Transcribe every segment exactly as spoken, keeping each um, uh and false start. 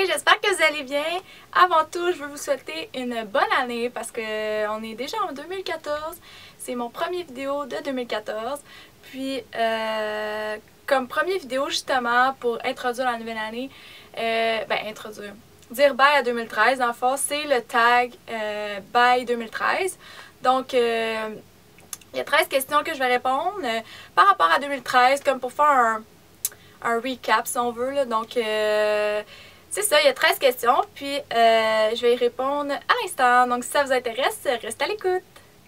j'espère que vous allez bien. Avant tout, je veux vous souhaiter une bonne année parce qu'on est déjà en deux mille quatorze. C'est mon premier vidéo de deux mille quatorze. Puis, euh, comme première vidéo justement pour introduire la nouvelle année, euh, ben introduire, dire bye à deux mille treize, dans le fond, c'est le tag euh, bye deux mille treize. Donc, euh, il y a treize questions que je vais répondre euh, par rapport à deux mille treize, comme pour faire un, un recap si on veut. Là. Donc, euh, c'est ça, il y a treize questions, puis euh, je vais y répondre à l'instant. Donc, si ça vous intéresse, restez à l'écoute.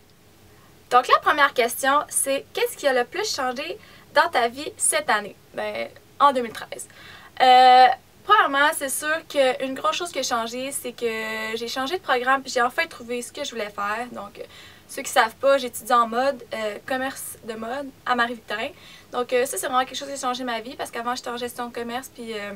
Donc, la première question, c'est qu'est-ce qui a le plus changé dans ta vie cette année? Ben, en deux mille treize. Euh, premièrement, c'est sûr qu'une grosse chose qui a changé, c'est que j'ai changé de programme, puis j'ai enfin trouvé ce que je voulais faire. Donc, ceux qui ne savent pas, j'étudie en mode, euh, commerce de mode à Marie-Victorin. Donc, euh, ça, c'est vraiment quelque chose qui a changé ma vie, parce qu'avant, j'étais en gestion de commerce, puis euh,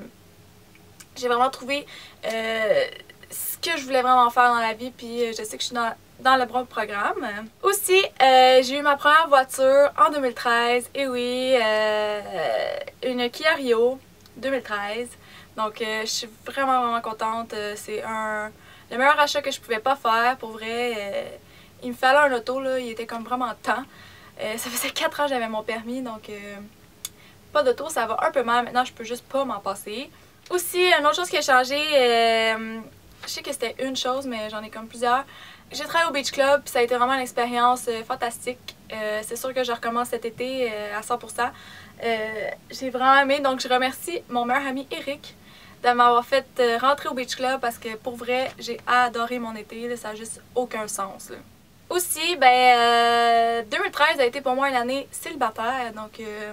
j'ai vraiment trouvé euh, ce que je voulais vraiment faire dans la vie, puis je sais que je suis dans, dans le bon programme. Aussi, euh, j'ai eu ma première voiture en deux mille treize, et oui, euh, une Kia Rio deux mille treize. Donc, euh, je suis vraiment, vraiment contente. C'est un le meilleur achat que je pouvais pas faire, pour vrai. Euh, il me fallait un auto, là, il était comme vraiment temps. Euh, ça faisait quatre ans que j'avais mon permis, donc euh, pas d'auto, ça va un peu mal. Maintenant, je peux juste pas m'en passer. Aussi, une autre chose qui a changé, euh, je sais que c'était une chose, mais j'en ai comme plusieurs. J'ai travaillé au Beach Club, puis ça a été vraiment une expérience euh, fantastique. Euh, c'est sûr que je recommence cet été euh, à cent pour cent. Euh, j'ai vraiment aimé, donc je remercie mon meilleur ami Eric de m'avoir fait euh, rentrer au Beach Club parce que pour vrai, j'ai adoré mon été, là, ça n'a juste aucun sens. Là. Aussi, ben, euh, deux mille treize a été pour moi une année célibataire, donc euh,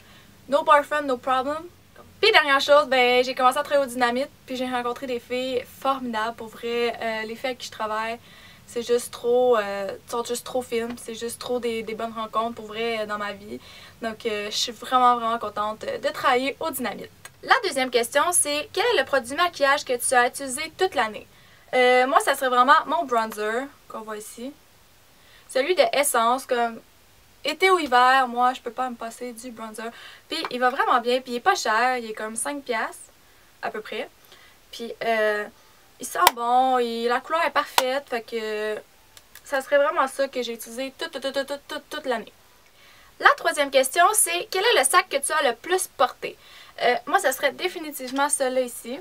no boyfriend, no problem. Puis dernière chose, ben, j'ai commencé à travailler au Dynamite, puis j'ai rencontré des filles formidables, pour vrai. Euh, les filles avec qui je travaille, c'est juste trop, euh, sont juste trop fines, c'est juste trop des, des bonnes rencontres, pour vrai, euh, dans ma vie. Donc, euh, je suis vraiment, vraiment contente de travailler au Dynamite. La deuxième question, c'est quel est le produit maquillage que tu as utilisé toute l'année? Euh, moi, ça serait vraiment mon bronzer, qu'on voit ici. Celui de Essence, comme été ou hiver, moi, je peux pas me passer du bronzer. Puis, il va vraiment bien, puis il est pas cher, il est comme cinq piastres, à peu près. Puis, euh, il sent bon, il, la couleur est parfaite, fait que ça serait vraiment ça que j'ai utilisé toute, toute, toute, toute, toute, toute l'année. La troisième question, c'est quel est le sac que tu as le plus porté? Euh, moi, ça serait définitivement celui-là ici.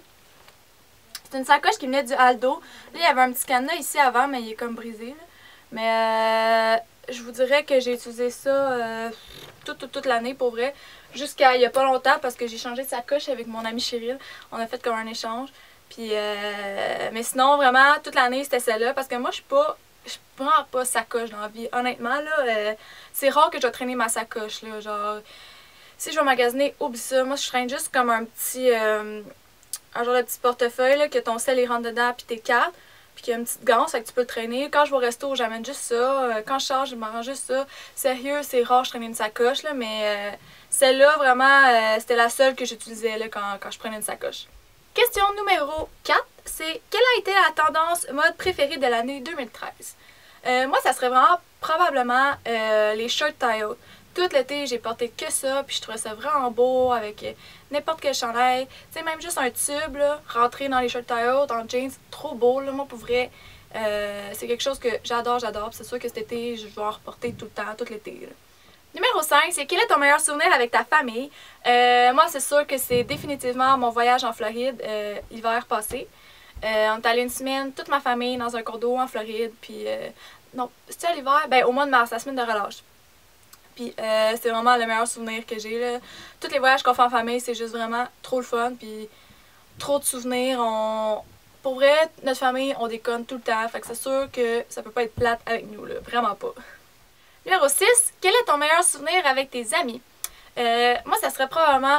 C'est une sacoche qui venait du Aldo. Là, il y avait un petit cadenas ici avant, mais il est comme brisé. Là. Mais euh, je vous dirais que j'ai utilisé ça euh, toute, toute, toute l'année, pour vrai. Jusqu'à il n'y a pas longtemps, parce que j'ai changé de sacoche avec mon ami Cheryl. On a fait comme un échange. Puis, euh, mais sinon, vraiment, toute l'année, c'était celle-là. Parce que moi, je suis pas... Je prends pas sacoche dans la vie. Honnêtement, là, euh, c'est rare que je dois traîner ma sacoche, là. Genre, si je vais magasiner, oublie ça. Moi, je traîne juste comme un petit... Euh, un genre de petit portefeuille, là, que ton sel, il rentre dedans, puis tes cartes. Puis qu'il y a une petite ganse, fait que tu peux le traîner. Quand je vais au resto, j'amène juste ça. Quand je charge, je m'arrange juste ça. Sérieux, c'est rare, je traîne une sacoche, là, mais euh, celle-là, vraiment, euh, c'était la seule que j'utilisais là, quand, quand je prenais une sacoche. Question numéro quatre, c'est quelle a été la tendance mode préférée de l'année deux mille treize? Euh, moi, ça serait vraiment probablement euh, les shirts tie-out. Tout l'été, j'ai porté que ça, puis je trouvais ça vraiment beau avec euh, n'importe quel chandail. Tu sais, même juste un tube, là, rentré dans les shirts tie-out, en jeans, trop beau, là, moi, pour vrai. Euh, c'est quelque chose que j'adore, j'adore. C'est sûr que cet été, je vais en reporter tout le temps, tout l'été. Numéro cinq, c'est quel est ton meilleur souvenir avec ta famille? Euh, moi, c'est sûr que c'est définitivement mon voyage en Floride euh, l'hiver passé. Euh, on est allé une semaine, toute ma famille, dans un cours d'eau en Floride. Puis, euh, non, c'était à l'hiver? Ben, au mois de mars, la semaine de relâche. Puis, euh, c'est vraiment le meilleur souvenir que j'ai, là. Tous les voyages qu'on fait en famille, c'est juste vraiment trop le fun. Puis, trop de souvenirs. On... Pour vrai, notre famille, on déconne tout le temps. Fait que c'est sûr que ça peut pas être plate avec nous, là. Vraiment pas. Numéro six, quel est ton meilleur souvenir avec tes amis? Euh, moi, ça serait probablement...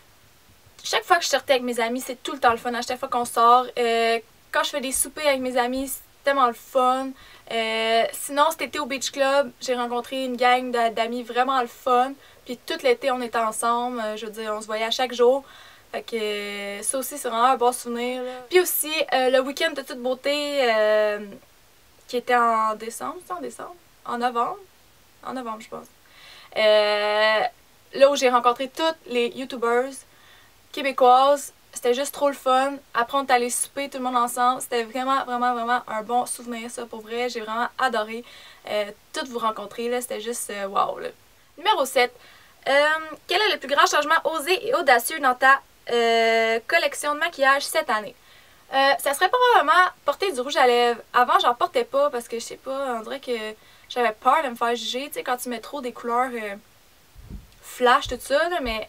Chaque fois que je sortais avec mes amis, c'est tout le temps le fun. À chaque fois qu'on sort, euh, quand je fais des soupers avec mes amis, c'est tellement le fun. Euh, sinon, cet été au Beach Club, j'ai rencontré une gang d'amis vraiment le fun. Puis tout l'été, on était ensemble. Euh, je veux dire, on se voyait à chaque jour. Fait que euh, ça aussi, c'est vraiment un bon souvenir. Là. Puis aussi, euh, le week-end de toute beauté, euh, qui était en décembre, c'était en décembre? En novembre? En novembre, je pense. Euh, là où j'ai rencontré toutes les YouTubers québécoises c'était juste trop le fun. Après, on est allé souper tout le monde ensemble. C'était vraiment, vraiment, vraiment un bon souvenir, ça, pour vrai. J'ai vraiment adoré euh, toutes vous rencontrer, là. C'était juste euh, wow, là. Numéro sept. Euh, quel est le plus grand changement osé et audacieux dans ta euh, collection de maquillage cette année? Euh, ça serait probablement porter du rouge à lèvres. Avant, j'en portais pas parce que, je sais pas, on dirait que j'avais peur de me faire juger. Tu sais, quand tu mets trop des couleurs euh, flash, tout ça, là, mais...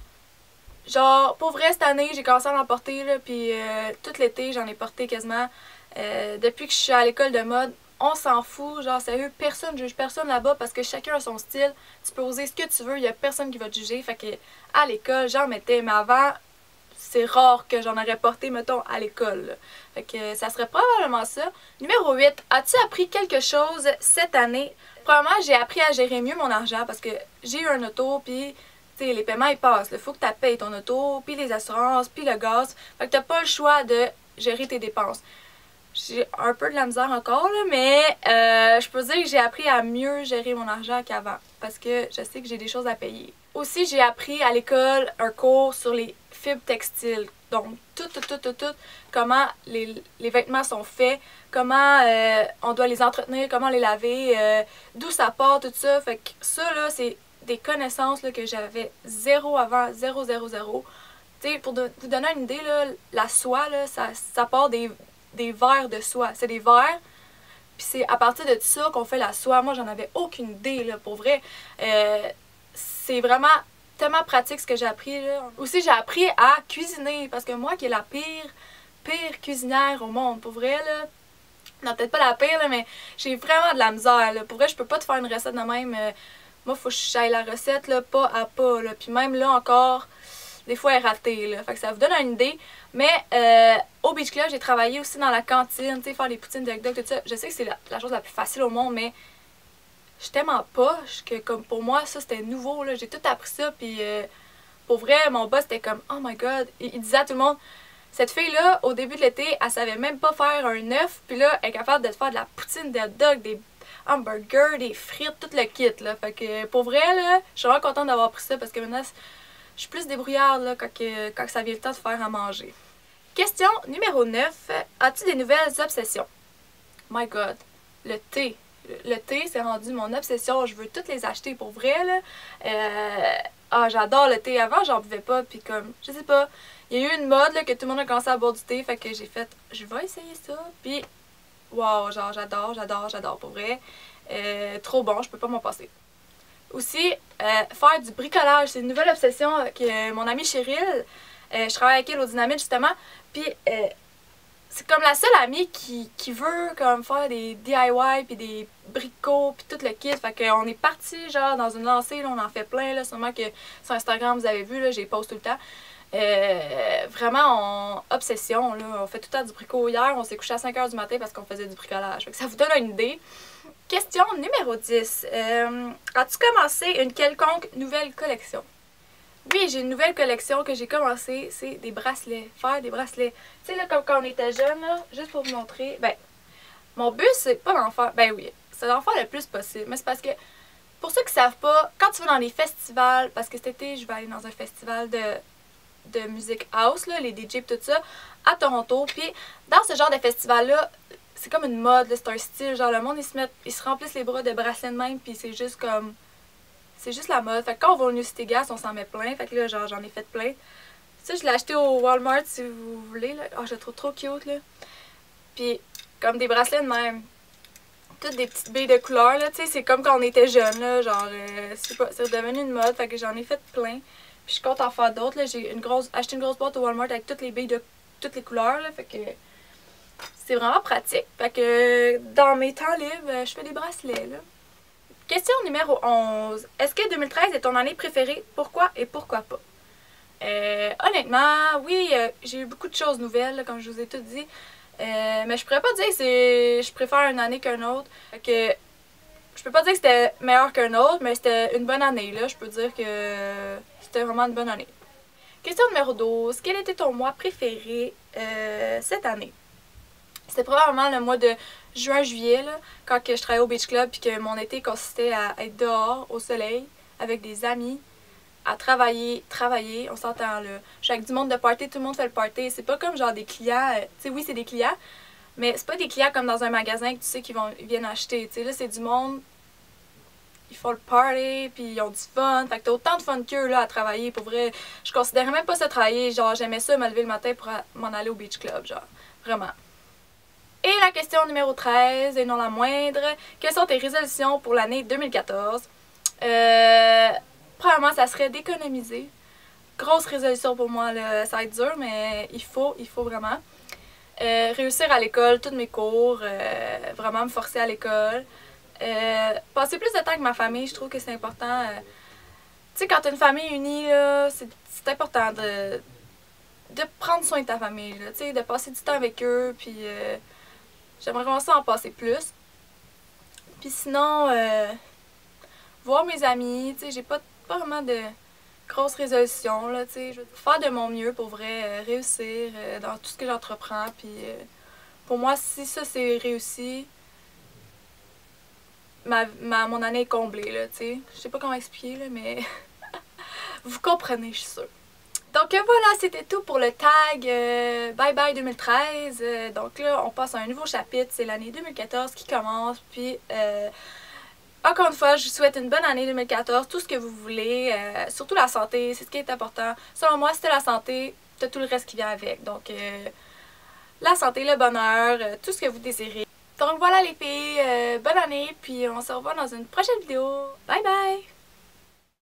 Genre, pour vrai, cette année, j'ai commencé à en porter, là, puis euh, tout l'été, j'en ai porté quasiment. Euh, depuis que je suis à l'école de mode, on s'en fout, genre, sérieux, personne juge personne là-bas parce que chacun a son style. Tu peux oser ce que tu veux, il y a personne qui va te juger. Fait que, à l'école, j'en mettais, mais avant, c'est rare que j'en aurais porté, mettons, à l'école. Fait que, ça serait probablement ça. Numéro huit, as-tu appris quelque chose cette année? Probablement, j'ai appris à gérer mieux mon argent parce que j'ai eu un auto, puis... T'sais, les paiements ils passent, il faut que tu payes ton auto, puis les assurances, puis le gaz. Fait que t'as pas le choix de gérer tes dépenses. J'ai un peu de la misère encore, là, mais euh, je peux dire que j'ai appris à mieux gérer mon argent qu'avant. Parce que je sais que j'ai des choses à payer. Aussi, j'ai appris à l'école un cours sur les fibres textiles. Donc, tout, tout, tout, tout, tout, comment les, les vêtements sont faits, comment euh, on doit les entretenir, comment les laver, euh, d'où ça part, tout ça. Fait que ça, là, c'est des connaissances là, que j'avais zéro avant, zéro, zéro, zéro. Tu sais, pour de, vous donner une idée, là, la soie, là, ça, ça part des, des vers de soie. C'est des vers, puis c'est à partir de ça qu'on fait la soie. Moi, j'en avais aucune idée, là, pour vrai. Euh, c'est vraiment tellement pratique ce que j'ai appris, là. Aussi, j'ai appris à cuisiner, parce que moi, qui est la pire, pire cuisinière au monde, pour vrai, là, non, peut-être pas la pire, là, mais j'ai vraiment de la misère, là. Pour vrai, je peux pas te faire une recette de même... Euh, Moi, il faut que j'aille la recette là, pas à pas. Là. Puis même là encore, des fois, elle est ratée. Là. Fait que ça vous donne une idée. Mais euh, au Beach Club, j'ai travaillé aussi dans la cantine, tu sais, faire des poutines de hot dog, tout ça. Je sais que c'est la, la chose la plus facile au monde, mais je t'aime en poche que comme pour moi, ça, c'était nouveau. J'ai tout appris ça. Puis euh, pour vrai, mon boss était comme, oh my god. Il, il disait à tout le monde, cette fille-là, au début de l'été, elle savait même pas faire un œuf. Puis là, elle est capable de faire de la poutine de hot dog, des hamburgers, des frites, tout le kit, là. Fait que, pour vrai, là, je suis vraiment contente d'avoir pris ça parce que maintenant, je suis plus débrouillarde, là, quand, que, quand ça vient le temps de faire à manger. Question numéro neuf. As-tu des nouvelles obsessions? My God. Le thé. Le, le thé, c'est rendu mon obsession. Je veux toutes les acheter pour vrai, là. Euh, ah, j'adore le thé. Avant, j'en buvais pas, puis comme, je sais pas, il y a eu une mode, là, que tout le monde a commencé à boire du thé, fait que j'ai fait, je vais essayer ça, puis... Wow, genre j'adore, j'adore, j'adore pour vrai. Euh, trop bon, je peux pas m'en passer. Aussi, euh, faire du bricolage, c'est une nouvelle obsession que mon amie Cheryl, euh, je travaille avec elle au Dynamite justement, puis euh, c'est comme la seule amie qui, qui veut comme faire des D I Y puis des bricots puis tout le kit. Fait qu'on est parti genre dans une lancée, là, on en fait plein, là, sûrement que sur Instagram vous avez vu, là, j'ai poste tout le temps. Euh, vraiment en obsession, là. On fait tout le temps du bricot. Hier, on s'est couché à cinq heures du matin parce qu'on faisait du bricolage. Fait que ça vous donne une idée. Question numéro dix. Euh, as-tu commencé une quelconque nouvelle collection? Oui, j'ai une nouvelle collection que j'ai commencé. C'est des bracelets. Faire des bracelets. Tu sais, là, comme quand on était jeune, là, juste pour vous montrer. Ben, mon but, c'est pas d'en faire. Ben oui, c'est d'en faire le plus possible. Mais c'est parce que, pour ceux qui savent pas, quand tu vas dans les festivals, parce que cet été, je vais aller dans un festival de... de musique house, là, les D J et tout ça, à Toronto. Puis dans ce genre de festival-là, c'est comme une mode, c'est un style. Genre, le monde, ils se mettent, ils se remplissent les bras de bracelets de même, puis c'est juste comme... C'est juste la mode. Fait que quand on va au New City Gas, on s'en met plein. Fait que là, genre, j'en ai fait plein. Ça, je l'ai acheté au Walmart, si vous voulez, là. Oh, je le trouve trop cute, là. Puis, comme des bracelets de même. Toutes des petites billes de couleur, là. Tu sais, c'est comme quand on était jeune, là. Genre, euh, c'est pas... c'est devenu une mode. Fait que j'en ai fait plein. Puis je compte en faire d'autres. J'ai une grosse, acheté une grosse boîte au Walmart avec toutes les billes de toutes les couleurs. Là, fait que c'est vraiment pratique. Fait que dans mes temps libres, je fais des bracelets. Là. Question numéro onze. Est-ce que deux mille treize est ton année préférée? Pourquoi et pourquoi pas? Euh, honnêtement, oui, euh, j'ai eu beaucoup de choses nouvelles, là, comme je vous ai tout dit. Euh, mais je pourrais pas dire que c'est je préfère une année qu'une autre. Fait que je peux pas dire que c'était meilleur qu'un autre, mais c'était une bonne année. Là. Je peux dire que c'était vraiment une bonne année. Question numéro douze. Quel était ton mois préféré euh, cette année? C'était probablement le mois de juin-juillet, quand que je travaillais au Beach Club, puis que mon été consistait à être dehors, au soleil, avec des amis, à travailler, travailler, on s'entend là. Je suis avec du monde de party, tout le monde fait le party. C'est pas comme genre des clients, euh, tu sais, oui, c'est des clients, mais c'est pas des clients comme dans un magasin que tu sais qu'ils vont, ils viennent acheter. Tu sais, là, c'est du monde, ils font le party, puis ils ont du fun. Fait que t'as autant de fun qu'eux là à travailler. Pour vrai, je considérais même pas ça travailler. Genre, j'aimais ça me lever le matin pour m'en aller au beach club, genre, vraiment. Et la question numéro treize, et non la moindre, quelles sont tes résolutions pour l'année deux mille quatorze? Euh, premièrement, ça serait d'économiser. Grosse résolution pour moi, là. Ça va être dur, mais il faut, il faut vraiment. Euh, réussir à l'école, tous mes cours, euh, vraiment me forcer à l'école. Euh, passer plus de temps avec ma famille, je trouve que c'est important. Euh, tu sais, quand t'as une famille unie, c'est important de, de prendre soin de ta famille, là, tu sais, de passer du temps avec eux, puis euh, j'aimerais vraiment ça en passer plus. Puis sinon, euh, voir mes amis, tu sais, j'ai pas, pas vraiment de grosses résolutions, là, tu sais, je vais faire de mon mieux pour vrai, euh, réussir euh, dans tout ce que j'entreprends, puis euh, pour moi, si ça c'est réussi, Ma, ma, mon année est comblée, là, tu sais. Je sais pas comment expliquer, là, mais vous comprenez, je suis sûre. Donc euh, voilà, c'était tout pour le tag euh, Bye Bye deux mille treize. Euh, donc là, on passe à un nouveau chapitre, c'est l'année deux mille quatorze qui commence. Puis, euh, encore une fois, je vous souhaite une bonne année deux mille quatorze, tout ce que vous voulez, euh, surtout la santé, c'est ce qui est important. Selon moi, si t'as la santé, t'as tout le reste qui vient avec. Donc, euh, la santé, le bonheur, euh, tout ce que vous désirez. Donc voilà les filles, euh, bonne année, puis on se revoit dans une prochaine vidéo. Bye bye!